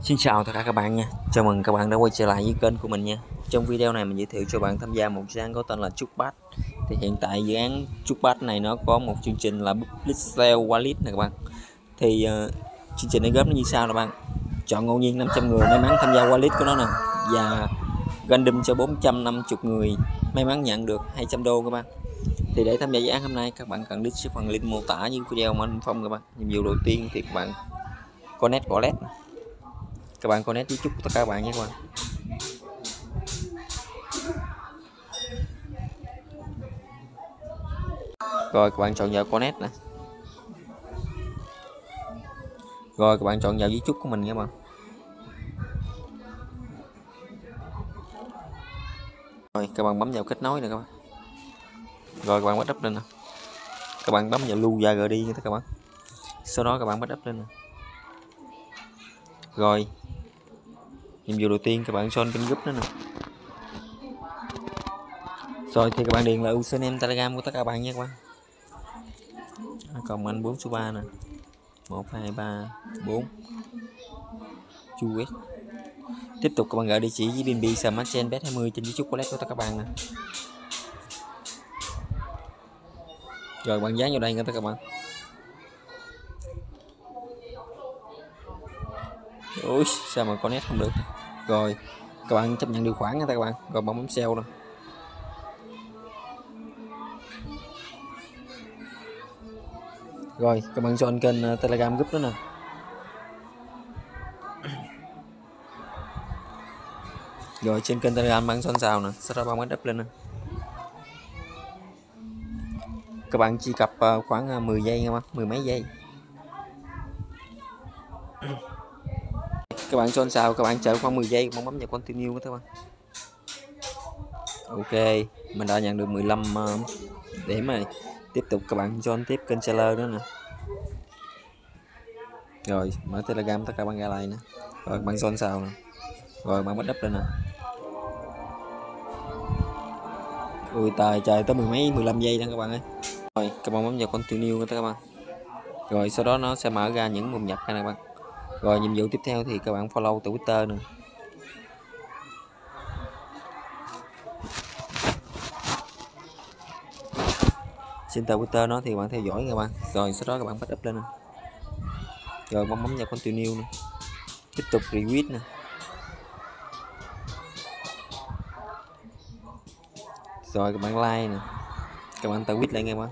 Xin chào tất cả các bạn nha. Chào mừng các bạn đã quay trở lại với kênh của mình nha. Trong video này mình giới thiệu cho bạn tham gia một dự án có tên là Chutbat. Thì hiện tại dự án Chutbat này nó có một chương trình là Public Sale Wallet nè các bạn. Thì chương trình này góp nó như sau là bạn chọn ngẫu nhiên 500 người may mắn tham gia wallet của nó nè, và random cho 450 người may mắn nhận được 200 đô các bạn. Thì để tham gia dự án hôm nay các bạn cần click phần link mô tả dưới video mà phong các bạn. Nhiệm vụ đầu tiên thì các bạn connect wallet. Các bạn connect với chúc tất cả các bạn nhé các bạn. Rồi các bạn chọn vào connect nè. Rồi các bạn chọn vào với chúc của mình nha các bạn. Rồi các bạn bấm vào kết nối nè các bạn. Rồi các bạn bắt up lên nè. Các bạn bấm vào lưu ra rồi đi nha các bạn. Sau đó các bạn bắt up lên nè. Rồi nhiệm vụ đầu tiên các bạn join kênh group nữa nè. Rồi thì các bạn điền là username Telegram của tất cả các bạn nhé các bạn. Còn anh 4 số 3 nè. 1 2 3 4 US. Tiếp tục các bạn gửi địa chỉ với BNB Smart Chain Bet 20 trên YouTube wallet của tất cả các bạn nè. Rồi bạn dán vào đây nha tất cả các bạn. Ui sao mà connect không được. Rồi các bạn chấp nhận điều khoản nha các bạn. Rồi bấm sell đâu. Rồi các bạn join kênh Telegram group đó nè. Rồi trên kênh Telegram bạn join vào nè, sau đó bạn bắt up lên nè. Các bạn truy cập khoảng 10 giây nha bạn, 10 mấy giây. Các bạn join vào, các bạn chờ khoảng 10 giây, bấm vào continue các bạn. Ok, mình đã nhận được 15 điểm rồi. Tiếp tục các bạn join tiếp kênh seller nữa nè. Rồi mở Telegram tất cả bạn ra lại nè. Rồi bạn join vào nè. Rồi bạn bắt up lên nè. Ui trời tới mười mấy 15 giây đó các bạn ơi. Rồi các bạn bấm vào continue các bạn. Rồi sau đó nó sẽ mở ra những mục nhập này các bạn. Rồi nhiệm vụ tiếp theo thì các bạn follow từ Twitter nè. Trên tờ Twitter nó thì bạn theo dõi các bạn. Rồi sau đó các bạn bắt up lên nè. Rồi bấm vào continue nè. Tiếp tục retweet nè. Rồi các bạn like nè. Các bạn tự quýt lại nghe bạn.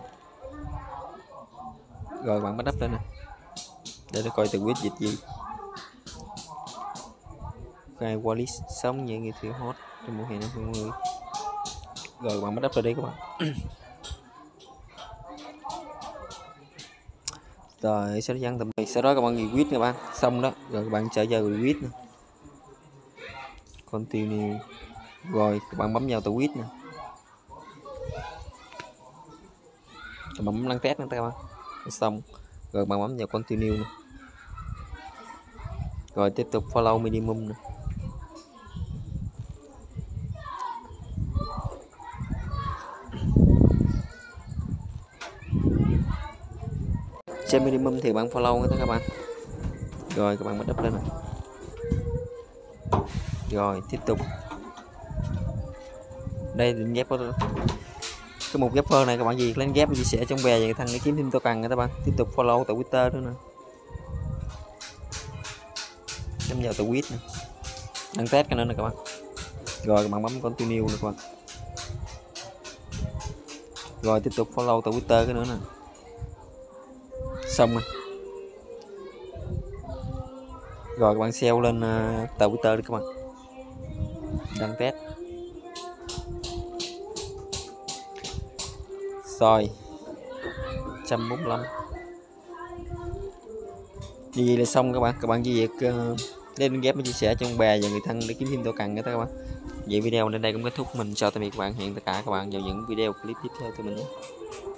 Rồi bạn bắt up lên nè. Để coi tự quýt dịch gì. Cái wallet sống như người thiếu hot trong mùa hè năm 20. Rồi bạn bắt up lên đi các bạn. Rồi sau đó dán tầm này. Sau đó các bạn retweet các bạn. Xong đó. Rồi các bạn trở về retweet nè. Continue. Rồi các bạn bấm vào tweet nè. Các bạn bấm đăng test nữa các bạn. Xong rồi bạn bấm vào continue nè. Rồi tiếp tục follow minimum nè. Trên minimum thì bạn follow nữa các bạn. Rồi các bạn bắt up lên nè. Rồi tiếp tục. Đây định ghép cái mục ghép phơ này các bạn gì lên ghép chia sẻ trong bè và thằng để kiếm thêm token nha các bạn. Tiếp tục follow tại Twitter nữa nè. Chấm vào tại tweet nè. Đăng test cái nữa nè các bạn. Rồi các bạn bấm continue nè các bạn. Rồi tiếp tục follow tại Twitter cái nữa nè. Xong rồi. Rồi các bạn sell lên tờ Twitter đi các bạn. Đăng test. Rồi 145. Như vậy là xong các bạn. Các bạn chỉ việc lên ghép chia sẻ trong bè và người thân để kiếm thêm token nữa các bạn. Vậy video đến đây cũng kết thúc. Mình chào tạm biệt các bạn. Hẹn tất cả các bạn vào những video clip tiếp theo của mình nhé.